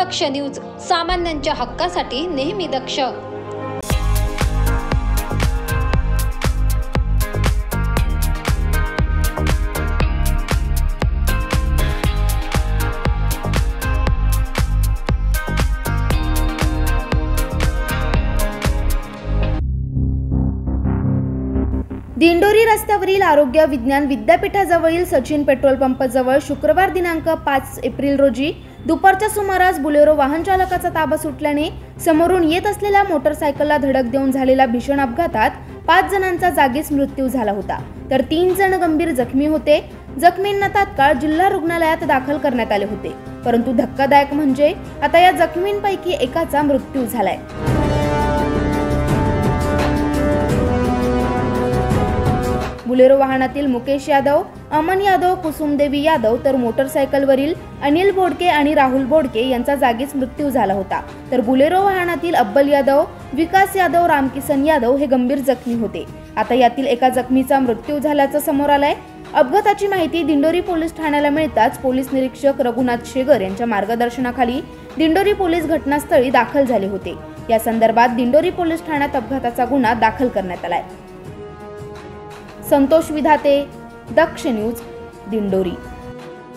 दक्ष news, सामान्यांच्या हक्कासाठी नेहमी दक्ष। दिंडोरी रस्त्यावरील आरोग्य विज्ञान विद्यापीठाजवळील सचिन पेट्रोल पंपाजवळ शुक्रवार दिनांक 5 एप्रिल रोजी दुपारच्या सुमारास बुलेरो वाहन चालकाचा ताबा सुटल्याने समोरून येत असलेल्या मोटरसायकलला धडक देऊन झालेल्या भीषण अपघातात 5 जणांचा जागीच मृत्यू झाला होता, तर 3 जण गंभीर जखमी होते। जखमींना तात्काळ जिल्हा रुग्णालयात दाखल करण्यात आले होते, परंतु धक्कादायक म्हणजे आता या जखमींपैकी एकाचा मृत्यू झालाय। बुलेरो वाहनातील मुकेश यादव, अमन यादव, कुसुमदेवी यादव तर मोटरसायकलवरील अनिल बोडके आणि राहुल बोडके यांचा जागीच मृत्यू झाला होता, तर बुलेरो वाहनातील अब्बल यादव, विकास यादव, रामकिसन यादव हे गंभीर जखमी होते। आता यातील एका जखमीचा मृत्यू झाल्याचं समोर आलंय। अपघाताची माहिती दिंडोरी पोलीस ठाण्याला मिळताच पोलीस निरीक्षक रघुनाथ शेगर यांच्या मार्गदर्शनाखाली दिंडोरी पोलीस घटनास्थळी दाखल झाले होते। या संदर्भात दिंडोरी पोलीस ठाण्यात अपघाताचा गुन्हा दाखल करण्यात आलाय। संतोष विधाते, दक्ष न्यूज, दिंडोरी।